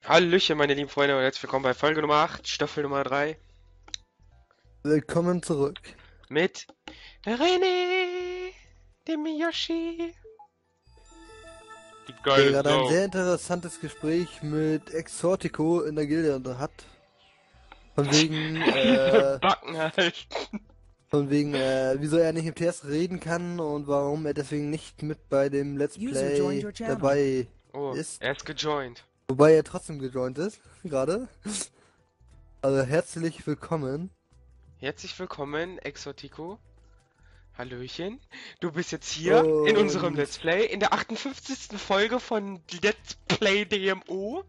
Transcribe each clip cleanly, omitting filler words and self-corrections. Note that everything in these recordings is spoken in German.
Hallöchen, meine lieben Freunde, und herzlich willkommen bei Folge Nummer 8, Staffel Nummer 3 Willkommen zurück. mit René, dem Yoshi, die Der geile gerade ein Sau. sehr interessantes Gespräch mit Exotico in der Gilde hat. Von wegen, Diese äh, Backen halt. wieso er nicht im TS reden kann und warum er deswegen nicht mit bei dem Let's User joined Play your channel. dabei Oh, ist. er ist gejoint. Wobei er trotzdem gejoint ist, gerade. Also herzlich willkommen. Herzlich willkommen, Exotico. Hallöchen. Du bist jetzt hier in unserem Und Let's Play, in der 58. Folge von Let's Play DMO.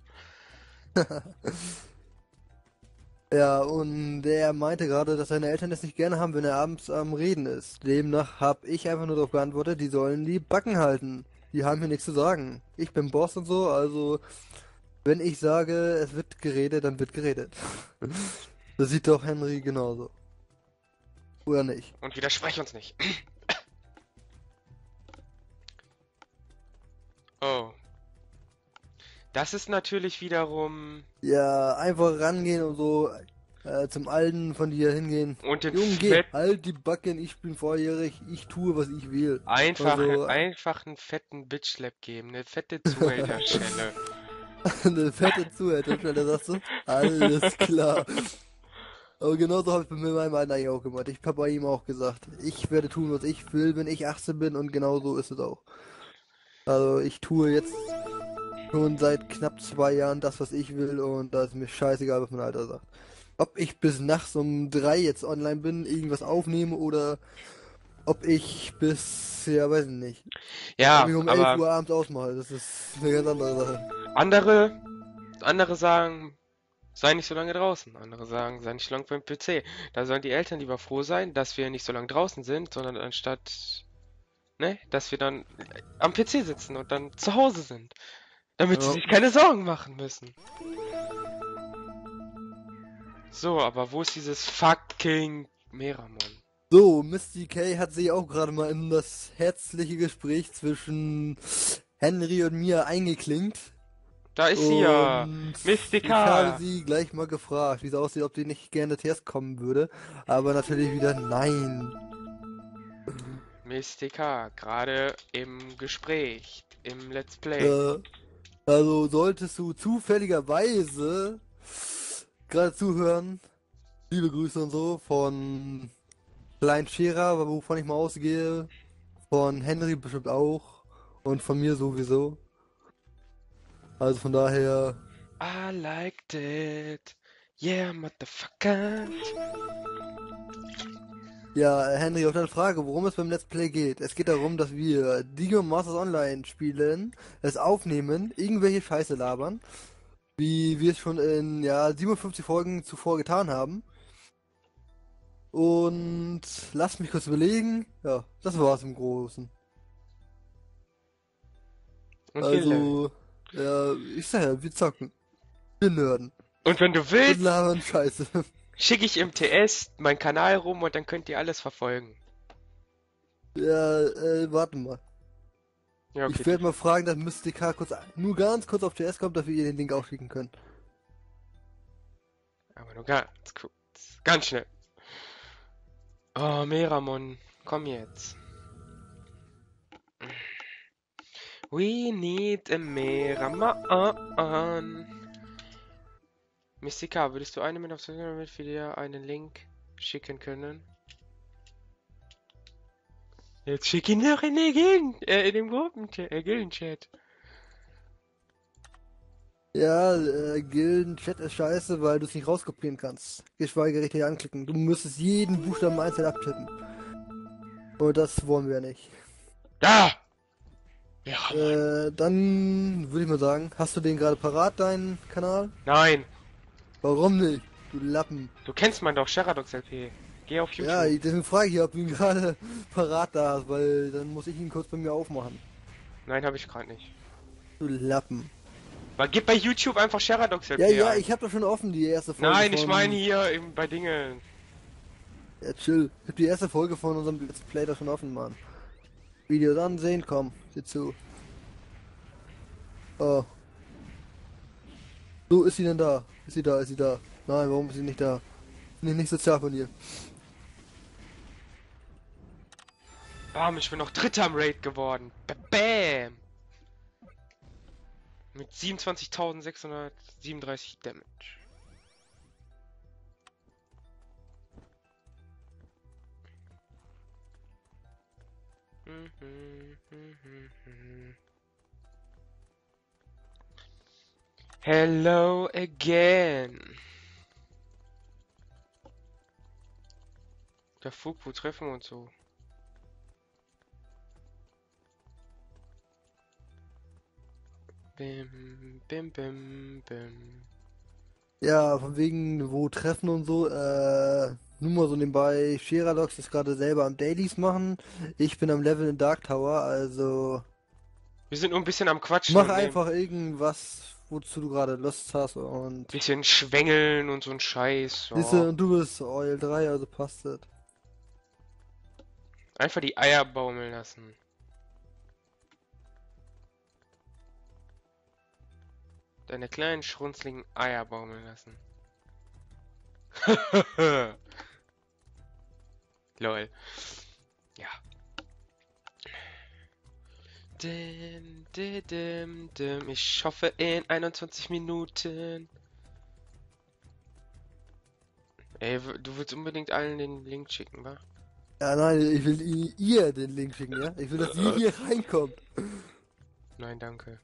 ja, und er meinte gerade, dass seine Eltern es nicht gerne haben, wenn er abends am Reden ist. Demnach habe ich einfach nur darauf geantwortet, die sollen die Backen halten. Die haben hier nichts zu sagen. Ich bin Boss und so, also wenn ich sage, es wird geredet, dann wird geredet. Das sieht doch Henry genauso. Oder nicht? Und widersprech uns nicht. Oh. Das ist natürlich wiederum... Ja, einfach rangehen und so zum Alten von dir hingehen. Und den Junge, geh, Fett halt die Backen, ich bin volljährig, ich tue, was ich will. Also, einfach einen fetten Bitch-Slap geben, eine fette Zuhälterschelle. eine fette Zuhälterstelle, sagst du? Alles klar. Aber genauso habe ich mit meinem Alten eigentlich auch gemacht. Ich habe bei ihm auch gesagt, ich werde tun, was ich will, wenn ich 18 bin und genau so ist es auch. Also ich tue jetzt schon seit knapp 2 Jahren das, was ich will und da ist mir scheißegal, was mein Alter sagt. Ob ich bis nachts um 3 jetzt online bin, irgendwas aufnehme oder ob ich bis, ja, weiß ich nicht. Ob Ja, ich um 11 aber Uhr abends ausmache, das ist eine ganz andere Sache. andere, andere sagen, sei nicht so lange draußen. Andere sagen, sei nicht so lange beim PC. Da sollen die Eltern lieber froh sein, dass wir nicht so lange draußen sind, sondern anstatt, ne, dass wir dann am PC sitzen und dann zu Hause sind. Damit sie Ja. sich keine Sorgen machen müssen. So, aber wo ist dieses fucking Meramon? So, Misty K hat sich auch gerade mal in das herzliche Gespräch zwischen Henry und mir eingeklinkt. Da ist sie ja. Und ich habe Mystica. sie gleich mal gefragt, wie es aussieht, ob sie nicht gerne TS kommen würde. Aber natürlich wieder nein. Mystica, gerade im Gespräch, im Let's Play. Äh, also solltest du zufälligerweise gerade zuhören, liebe Grüße und so, von Klein Scherer, wovon ich mal ausgehe, von Henry bestimmt auch und von mir sowieso. Also von daher, I liked it. Yeah, motherfucker. ja, Henry, auf deine Frage, worum es beim Let's Play geht. Es geht darum, dass wir League of Masters Online spielen, es aufnehmen, irgendwelche Scheiße labern, wie wir es schon in, ja, 57 Folgen zuvor getan haben. Und lass mich kurz überlegen. Ja, das war's im Großen. Und wir lernen. Also, ja, ich sag ja, wir zocken. Wir nerden. Und wenn du Und willst, labern Scheiße. schicke ich im TS meinen Kanal rum und dann könnt ihr alles verfolgen. Ja, warte mal. Ja, okay. Ich werde mal fragen, dass Mystica kurz, nur ganz kurz auf TS kommt, dass wir ihr den Link auch schicken können. Aber nur ganz kurz. Ganz schnell. Oh, Meramon. Komm jetzt. We need a Meramon. Mystica, würdest du eine mit auf damit wir dir einen Link schicken können? Jetzt schick ihn doch in den in dem Gildenchat. Ja, Gilden-Chat ist scheiße, weil du es nicht rauskopieren kannst. Geschweige richtig anklicken. Du müsstest jeden Buchstaben einzeln abtippen. Und das wollen wir nicht. Da! Ja, Dann würde ich mal sagen, hast du den gerade parat, deinen Kanal? nein, Warum nicht? Du Lappen. du kennst meinen doch, Sheradox LP. Geh auf Ja, YouTube. deswegen frage ich, ob du ihn gerade parat da hast, weil dann muss ich ihn kurz bei mir aufmachen. Nein, habe ich gerade nicht. Du Lappen. Aber gib bei YouTube einfach Sheradox Ja, LP ja, ein. ich habe doch schon offen die erste Folge Nein, ich meine von... hier bei Dingen. Ja, chill. Ich hab die erste Folge von unserem Let's Play doch schon offen, Mann. Videos ansehen, komm, sieh zu. Oh. So, ist sie denn da? Ist sie da? Ist sie da? Nein, warum ist sie nicht da? Finde ich nicht sozial von ihr. Bam, ich bin noch Dritter am Raid geworden. Bam! Mit 27.637 Damage. Hello again. Der Fug, wo treffen wir uns so? Bim, bim, bim, bim. Ja, von wegen, wo treffen und so, nur mal so nebenbei, Sheralox ist gerade selber am Dailies machen. Ich bin am Level in Dark Tower, also Wir sind nur ein bisschen am Quatschen mach und nehmen. einfach irgendwas, wozu du gerade Lust hast und Bisschen schwängeln und so ein Scheiß. siehste, Ja. und du bist Oil 3, also passt das. Einfach die Eier baumeln lassen. Deine kleinen schrunzligen Eier baumeln lassen. Lol. Ja. Dim, dim, dim, dim. Ich hoffe in 21 Minuten. Ey, du willst unbedingt allen den Link schicken, wa? Ja, nein, ich will ihr den Link schicken, ja? Ich will, dass ihr hier reinkommt. Nein, danke.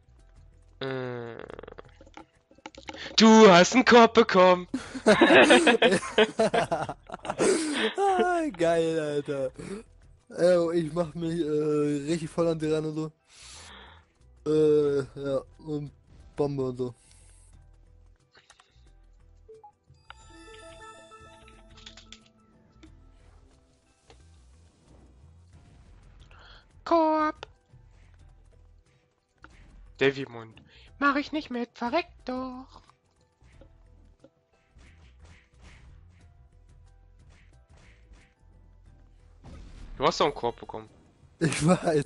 Du hast einen Korb bekommen. Ah, geil, Alter. Ich mach mich richtig voll an die ran und so. Ja, und Bombe und so. Korb. Devimund. Mach ich nicht mit, verreck doch. Du hast doch einen Korb bekommen. Ich weiß.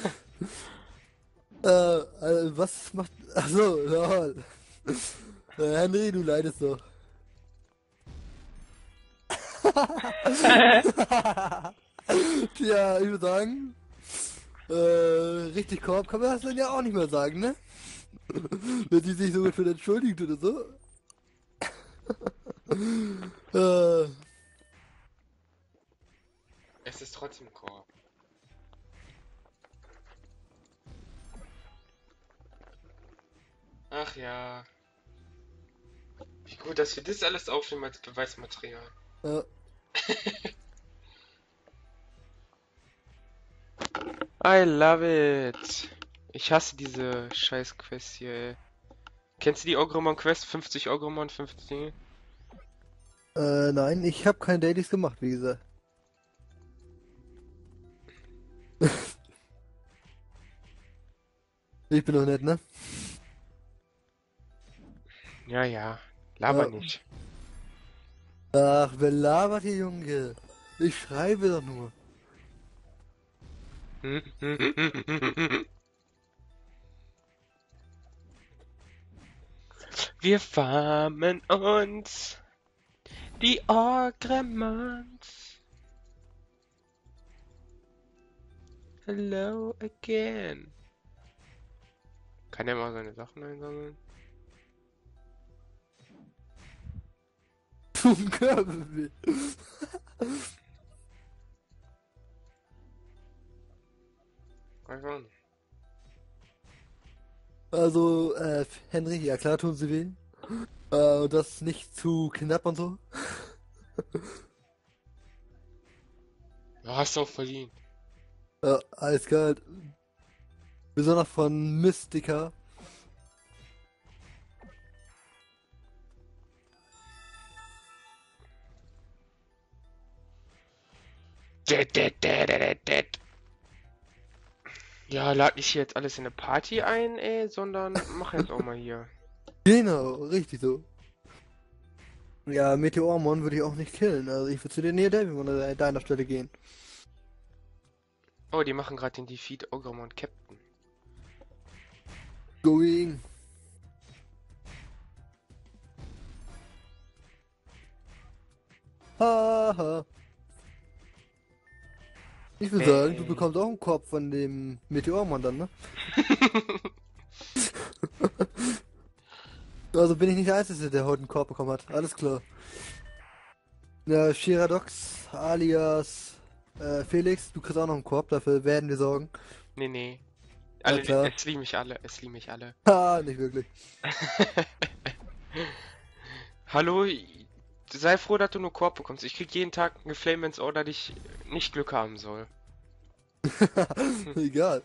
Was macht. Achso, lol. Henry, du leidest doch. Tja, ich würde sagen, richtig Korb kann man das dann ja auch nicht mehr sagen, ne? Wenn die sich so für entschuldigt oder so. Äh, Es ist trotzdem Korb. Ach ja. Wie gut, dass wir das alles aufnehmen als Beweismaterial. äh, I love it. Ich hasse diese scheiß Quest hier, ey. Kennst du die Ogremon Quest? 50 Ogremon, 50 Dinge? nein, ich habe keine Dailies gemacht, wie gesagt. Ich bin doch nett, ne? Ja, ja. Laber Ja. nicht. Ach, wer labert hier, Junge? Ich schreibe doch nur. Wir farmen uns die Ogremons. Hello again. Kann er mal seine Sachen einsammeln? Zum Körperbild. Einfach nicht. Also, Henry, ja klar tun sie weh. Und das nicht zu knapp und so. Ja, hast du auch verdient. Ja, eiskalt. Besonders von Mystica. Ja, lad nicht hier jetzt alles in eine Party ein, ey, sondern mach jetzt auch mal hier. Genau, richtig so. Ja, Meteormon würde ich auch nicht killen. Also ich würde zu den Near-Devilmon an deiner Stelle gehen. Oh, die machen gerade den Defeat Ogremon Captain. Going. Haha. Ich würde sagen, du bekommst auch einen Korb von dem Meteormann dann, ne? Also bin ich nicht der Einzige, der heute einen Korb bekommen hat. Alles klar. Ja, Shiradox alias Felix, du kriegst auch noch einen Korb, dafür werden wir sorgen. Nee, nee. Ja Alle, klar. es lieben mich alle, es lieben mich alle. Ha, nicht wirklich. Hallo, sei froh, dass du nur Korb bekommst. Ich krieg jeden Tag eine Flame ins Ohr, dass ich nicht Glück haben soll. Egal.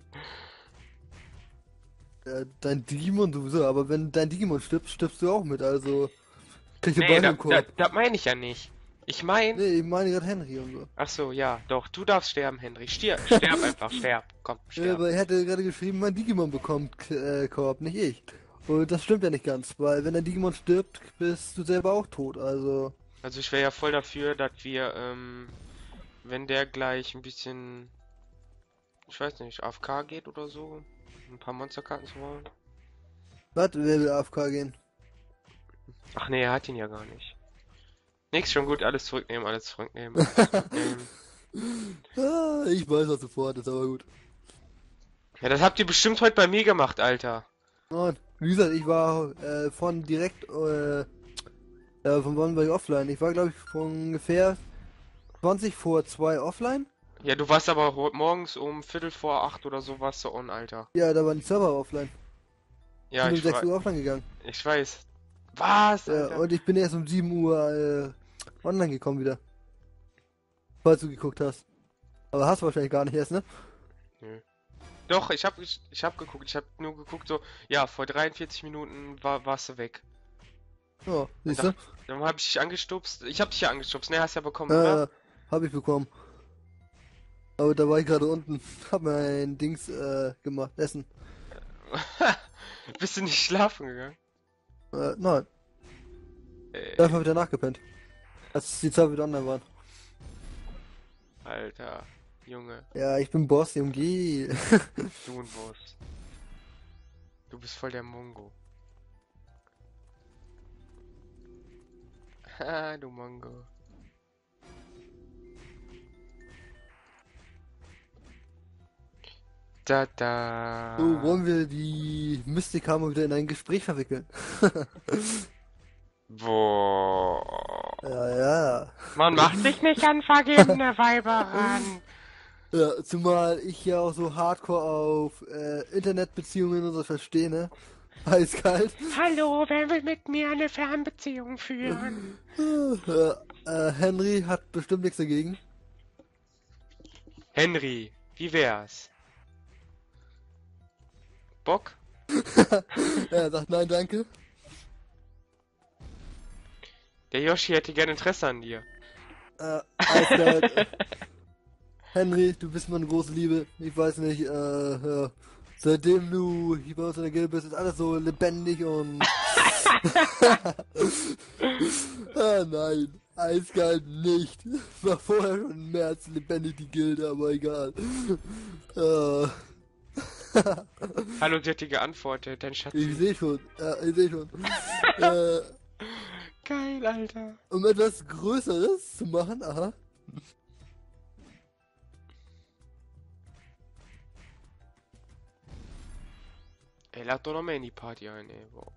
Dein Digimon sowieso, aber wenn dein Digimon stirbt, stirbst du auch mit, also kriegst du Nee, beide einen Korb. das meine ich ja nicht. Ich meine, Nee, ich meine gerade Henry und so. ach so, ja, doch, du darfst sterben, Henry. Sterb einfach, sterb. Komm, sterb. Aber er hätte gerade geschrieben, mein Digimon bekommt Korb, nicht ich. Und das stimmt ja nicht ganz, weil wenn dein Digimon stirbt, bist du selber auch tot, also. Also ich wäre ja voll dafür, dass wir, wenn der gleich ein bisschen, ich weiß nicht, AFK geht oder so, ein paar Monsterkarten zu holen. Was? Wer will AFK gehen? Ach nee, er hat ihn ja gar nicht. Nix, schon gut, alles zurücknehmen, alles zurücknehmen, alles zurücknehmen. Ah, ich weiß, was du vorhattest, aber gut. Ja, das habt ihr bestimmt heute bei mir gemacht, Alter. Und, wie gesagt, ich war von direkt, von wann war ich offline? Ich war, glaube ich, von ungefähr 20 vor 2 offline. Ja, du warst aber morgens um Viertel vor 8 oder so warst du on, Alter. Ja, da waren die Server offline. Ich Ja, bin um 6 Uhr offline gegangen. ich weiß. Was, Ja, Alter? und ich bin erst um 7 Uhr online gekommen wieder. Falls du geguckt hast. Aber hast du wahrscheinlich gar nicht erst, ne? Nö. Doch, ich hab geguckt. Ich hab nur geguckt, so, ja, vor 43 Minuten warst du weg. Ja, Und siehst du? dann hab ich dich angestupst. Ich hab dich ja angestupst, ne? Hast ja bekommen, oder? Hab ich bekommen. Aber da war ich gerade unten. Hab mein Dings gemacht. Essen. Bist du nicht schlafen gegangen? Nein. Ey, Einfach wieder nachgepennt. Als die zwei wieder online waren. Alter, Junge, Ja, ich bin Boss, Junge. du ein Boss. Du bist voll der Mongo. Ha, du Mongo. Da, So, da. wollen wir die Mystik haben und wieder in ein Gespräch verwickeln. Boah. Ja, ja. Man macht sich nicht an vergebene Weiber ran. Ja, zumal ich ja auch so hardcore auf Internetbeziehungen und so verstehe, ne? Eiskalt. Hallo, wer will mit mir eine Fernbeziehung führen? Henry hat bestimmt nichts dagegen. Henry, wie wär's? Bock? Er sagt nein, danke. Der Yoshi hätte gerne Interesse an dir. Eiskalt. Henry, du bist meine große Liebe. Ich weiß nicht, ja. Seitdem du hier bei uns in der Gilde bist, ist alles so lebendig und... nein, eiskalt nicht. War vorher schon mehr als lebendig die Gilde, aber egal. Äh, Hallo, sie hat dir geantwortet, dein Schatz. ich sehe schon, ich sehe schon. Äh, Geil, Alter. um etwas Größeres zu machen, aha. Ey, lad doch noch mehr in die Party ein, ey. Boah.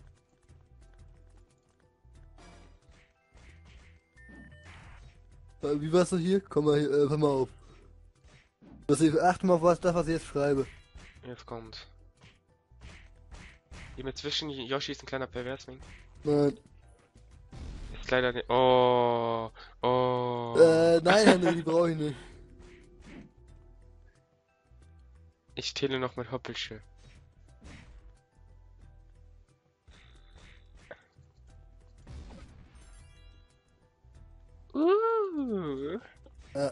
Wie war's so hier? Komm mal, pass mal auf. Achte mal auf was ich jetzt schreibe. Jetzt kommt. Hier mit zwischen Yoshi ist ein kleiner Perversling. Nein. Ist leider nicht. Oh. Oh. Nein, Henry, die brauche ich nicht. Ich tele noch mit Hoppelschild. Äh,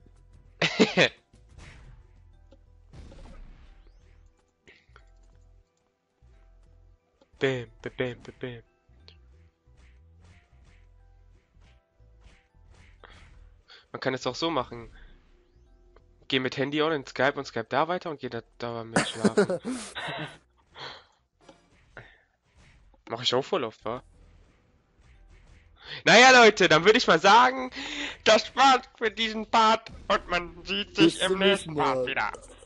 Bam, bam, bam, bam, bam. Man kann es auch so machen. Geh mit Handy on in Skype und Skype da weiter und geh da mit schlafen. Mach ich auch voll oft, wa? Naja, Leute, dann würde ich mal sagen, das war's für diesen Part und man sieht Bis sich im zum nächsten nächsten Part Mal. wieder.